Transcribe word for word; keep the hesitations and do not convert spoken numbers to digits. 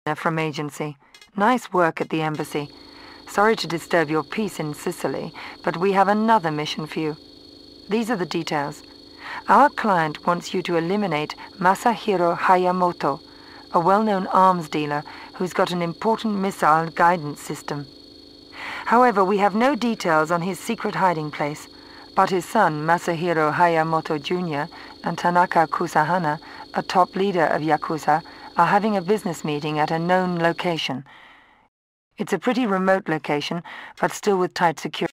from agency. Nice work at the embassy. Sorry to disturb your peace in Sicily, but we have another mission for you. These are the details. Our client wants you to eliminate Masahiro Hayamoto, a well-known arms dealer who's got an important missile guidance system. However, we have no details on his secret hiding place, but his son, Masahiro Hayamoto Junior, and Tanaka Kusahana, a top leader of Yakuza, are having a business meeting at a known location. It's a pretty remote location, but still with tight security.